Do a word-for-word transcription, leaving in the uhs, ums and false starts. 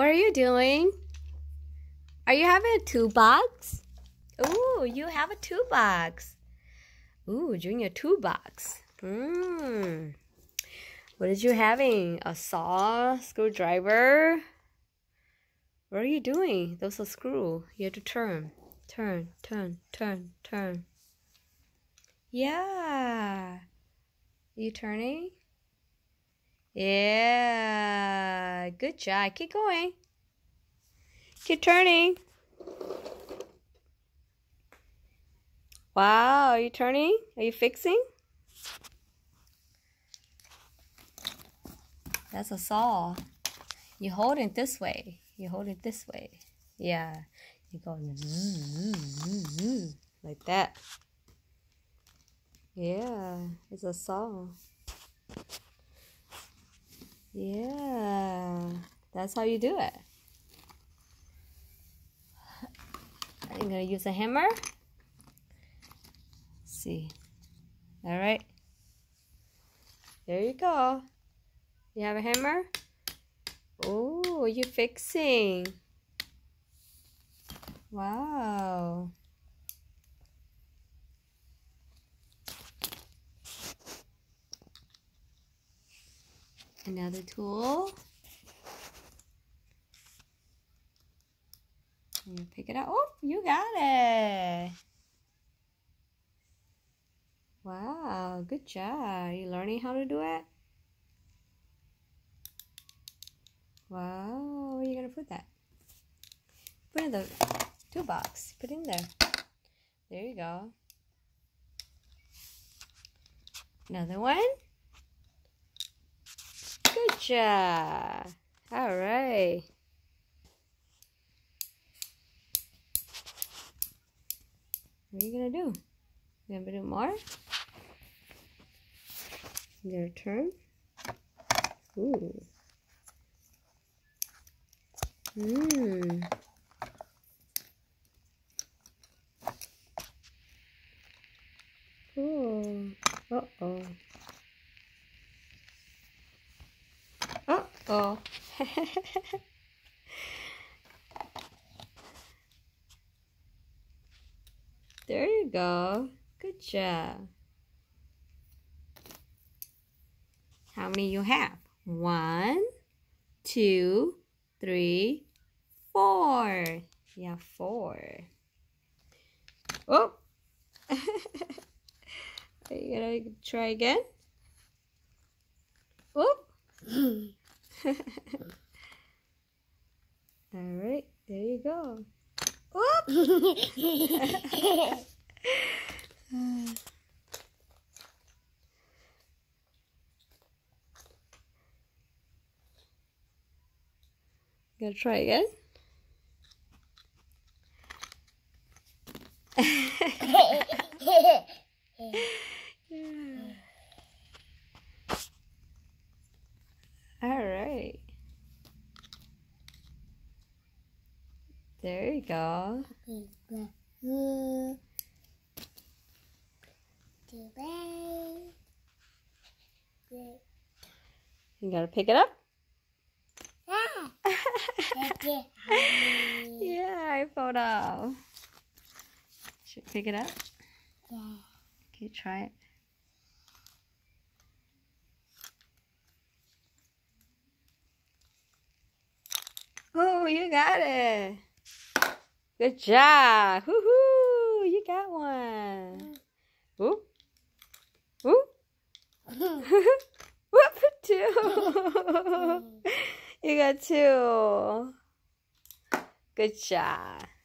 What are you doing? Are you having a toolbox? Ooh, you have a toolbox. Ooh, Junior toolbox. Mmm. What is you having? A saw, screwdriver? What are you doing? Those are screw. You have to turn. Turn, turn, turn, turn. Yeah. You turning? Yeah. Good job. Keep going. Keep turning. Wow. Are you turning? Are you fixing? That's a saw. You hold it this way. You hold it this way. Yeah. You go like that. Yeah. It's a saw. Yeah. That's how you do it. I'm going to use a hammer. Let's see. All right. There you go. You have a hammer? Oh, you're fixing. Wow. Another tool. And you pick it up. Oh, you got it. Wow, good job. Are you learning how to do it? Wow, where are you going to put that? Put it in the toolbox. Put it in there. There you go. Another one. Good job. All right. What are you going to do? You going to do more? Your turn. Ooh. Mmm. Cool. Uh-oh. Uh-oh. There you go. Good job. How many you have? One, two, three, four. Yeah, four. Oh! Are you gonna try again? Oh! All right, there you go. Oh! Gonna try again? Yeah. All right. There you go. You gotta pick it up? Yeah, I thought of. Should pick it up? Yeah. Okay, try it. Oh, you got it. Good job. Woohoo! You got one. Whoop. Whoop. Whoop. Two. You got two. Good job.